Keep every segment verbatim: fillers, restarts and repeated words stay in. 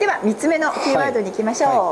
ではみっつめのキーワードに行きましょう、はい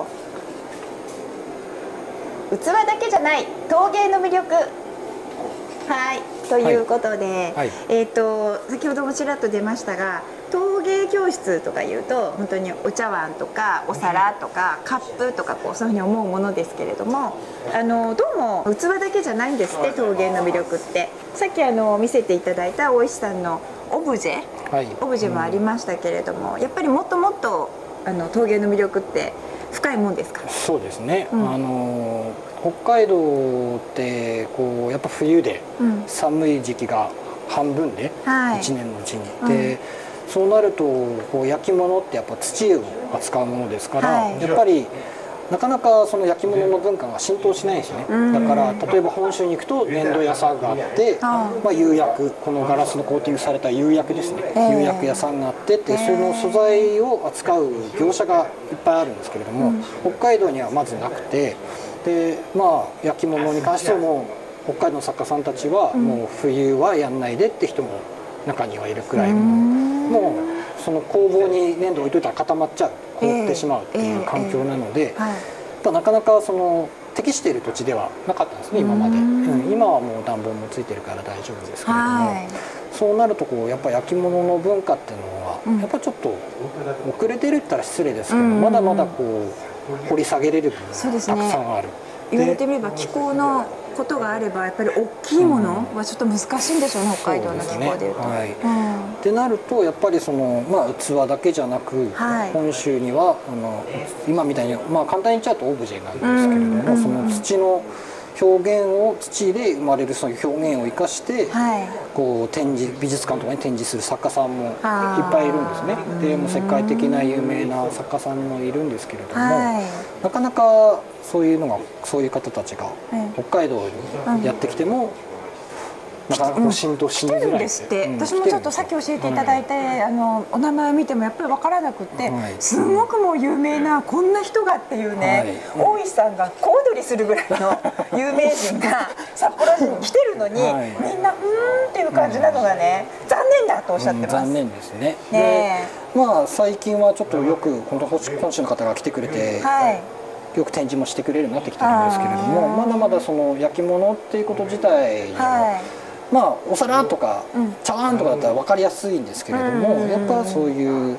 はい、器だけじゃない陶芸の魅力。はいということで、はいはい、えーと先ほどもちらっと出ましたが、陶芸教室とかいうと本当にお茶碗とかお皿とかカップとかこうそういうふうに思うものですけれども、あのどうも器だけじゃないんですって、陶芸の魅力って。さっきあの見せていただいた大石さんのオブジェ、はい、オブジェもありましたけれども、うん、やっぱりもっともっとあの陶芸の魅力って深いもんですか？ そうですね、うん、あの北海道ってこうやっぱ冬で寒い時期が半分で、いちねんのうちに、はい、で、うん、そうなるとこう焼き物ってやっぱ土を扱うものですから、はい、やっぱりなかなかその焼き物の文化が浸透しないんですね。だから例えば本州に行くと粘土屋さんがあって、まあ、釉薬、このガラスのコーティングされた釉薬ですね、釉薬屋さんがあってって、その素材を扱う業者がいっぱいあるんですけれども、北海道にはまずなくて、でまあ焼き物に関しても北海道の作家さんたちはもう冬はやんないでって人も中にはいるくらい、もうその工房に粘土置いといたら固まっちゃう、凍ってしまうっていう環境なので、なかなかその適している土地ではなかったんですね、今まで。うん、今はもう暖房もついてるから大丈夫ですけれども、そうなるとこうやっぱ焼き物の文化っていうのはやっぱちょっと遅れてるって言ったら失礼ですけど、まだまだこう掘り下げれる部分がたくさんある。 言われてみれば気候のことがあればやっぱり大きいものはちょっと難しいんでしょうね、北海道の気候でいうと。 ってなるとやっぱりその、まあ、器だけじゃなく、はい、本州にはあの今みたいに、まあ、簡単に言っちゃうとオブジェなんですけれども、うん、その土の表現を土で生まれるその表現を生かして、はい、こう展示美術館とかに展示する作家さんもいっぱいいるんですね。でもう世界的な有名な作家さんもいるんですけれども、はい、なかなかそういうのがそういう方たちが北海道にやってきても、なかなかこう浸透しづらい。来てるんですって。私もちょっとさっき教えていただいて、はい、あのお名前を見てもやっぱり分からなくて、はい、すごくもう有名なこんな人がっていうね、はい、大石さんが小躍りするぐらいの有名人が札幌市に来てるのに、はい、みんなうーんっていう感じなのがね、残念だとおっしゃってます。 残念ですね。ねで、まあ最近はちょっとよく本当本州の方が来てくれて。はい、よく展示もしてくれるようになってきてるんですけれども、まだまだその焼き物っていうこと自体には、はい、まあお皿とか、うん、茶碗とかだったら分かりやすいんですけれども、やっぱそういう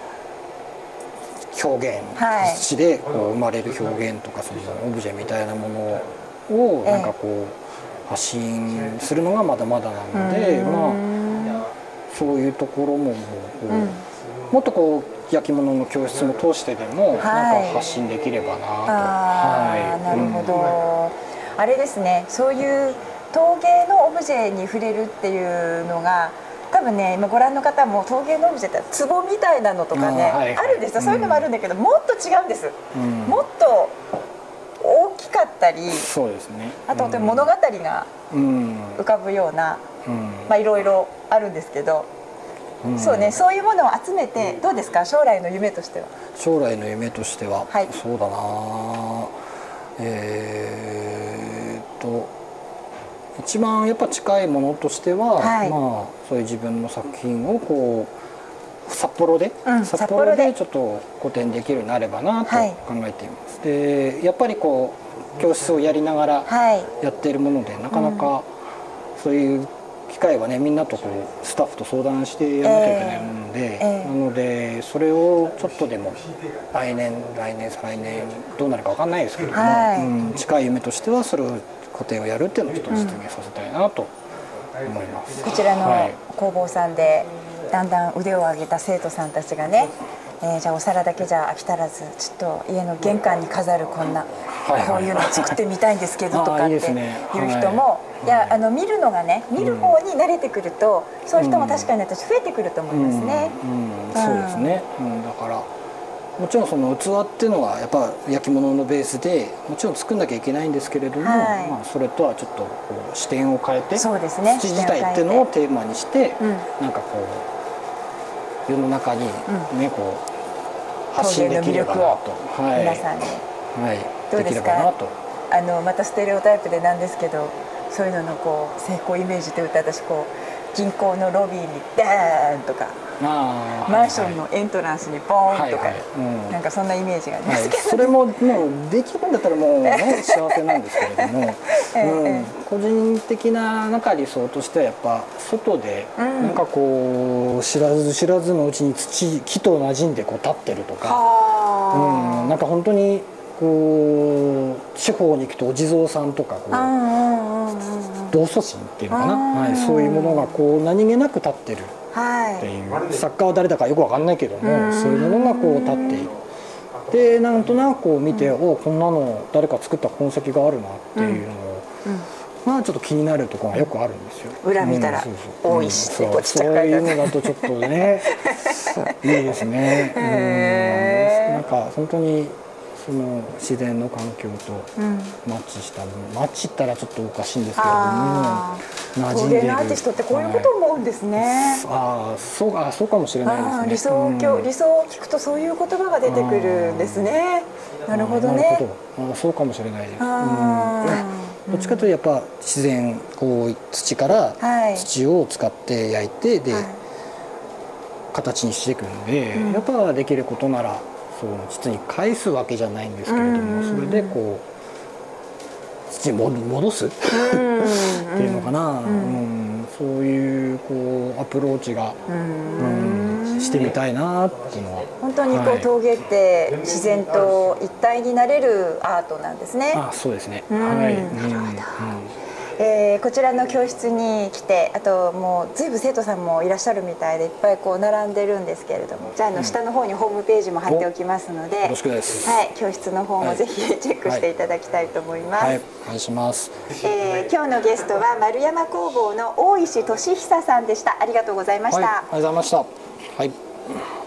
表現、はい、土でこう生まれる表現とか、そのオブジェみたいなものをなんかこう発信するのがまだまだなので、まあそういうところももうこう、うん、もっとこう焼き物の教室も通してでもなんか発信できればなと。 はい、なるほど、うん、あれですね、そういう陶芸のオブジェに触れるっていうのが多分ね、今ご覧の方も陶芸のオブジェって壺みたいなのとかね あ,、はいはい、あるんですよ。そういうのもあるんだけど、うん、もっと違うんです、うん、もっと大きかったり、 そうですね、 あと物語が浮かぶような、うん、まあいろいろあるんですけど、うん、そうね、そういうものを集めてどうですか、将来の夢としては。 将来の夢としては、はい、そうだな、えー、っと一番やっぱ近いものとしては、はい、まあそういう自分の作品をこう札幌で、うん、札幌でちょっと個展できるようになればなと考えています。はい、でやっぱりこう教室をやりながらやっているもので、はい、なかなかそういう機会はね、みんなとこうスタッフと相談してやらなきゃいけないもので、えー、なのでそれをちょっとでも来年来年再来年どうなるか分かんないですけれども、はい、うん、近い夢としてはそれを個展をやるっていうのをちょっと実現させたいなと思います。 うん、こちらの工房さんでだんだん腕を上げた生徒さんたちがね、えー、じゃあお皿だけじゃ飽き足らず、ちょっと家の玄関に飾るこんな、はいはい、こういうの作ってみたいんですけどとかっていう人も、いや、あの見るのがね、見る方に慣れてくると、うん、そういう人も確かに私増えてくると思いますね。 そうですね、うん、だからもちろんその器っていうのはやっぱ焼き物のベースでもちろん作んなきゃいけないんですけれども、はい、まあそれとはちょっとこう視点を変えて、そうですね、土自体っていうのをテーマにして、うん、なんかこう世の中にね、うん、こう発信できればなと、 はい、皆さんに、 はい、どうですか、 あのまたステレオタイプでなんですけど、そういうののこう成功イメージというと、私こう銀行のロビーにダーンとか、マンションのエントランスにボーンとか、なんかそんなイメージがありますけど、はい、 それももうできるんだったらもうね幸せなんですけれども、えーうん、個人的ななんか理想としてはやっぱ外でなんかこう知らず知らずのうちに土木と馴染んでこう立ってるとか、うん、なんか本当にこう地方に行くとお地蔵さんとかこう道祖神っていうのかな、はい、そういうものがこう何気なく立ってるっていう、はい、作家は誰だかよく分かんないけども、そういうものがこう立っている。でなんとなくこう見て、うん、おこんなの誰か作った痕跡があるなっていうのを、うんうん、まあちょっと気になるところがよくあるんですよ。 裏見たら大石ってこうちっちゃく書いてある。 そういうのだとちょっとねいいですね。うん、なんか本当にその自然の環境とマッチしたもの、マッチったらちょっとおかしいんですけれども、 馴染んでる。陶芸のアーティストってこういうことを思うんですね。 ああ、そうあそうかもしれないですね。 理想を、うん、理想を聞くとそういう言葉が出てくるんですね。なるほどね。 なるほど。あそうかもしれないです。うん、どっちかというとやっぱ自然こう土から土を使って焼いてで、はい、形にしていくので、うん、やっぱできることなら。そう土に返すわけじゃないんですけれども、それでこう土に戻すっていうのかな、うん、そういうこうアプローチが、うん、してみたいなっていうのは。 本当にこう、はい、陶芸って自然と一体になれるアートなんですね。 あ、そうですね。 はい。なるほど。えー、こちらの教室に来て、あともうずいぶん生徒さんもいらっしゃるみたいでいっぱいこう並んでるんですけれども、じゃあの下の方にホームページも貼っておきますので、よろしくです。 はい、教室の方もぜひチェックしていただきたいと思います。 はい、はい、お願いします。 えー、今日のゲストは丸山工房の大石俊久さんでした。ありがとうございました。 はい、ありがとうございました。はい。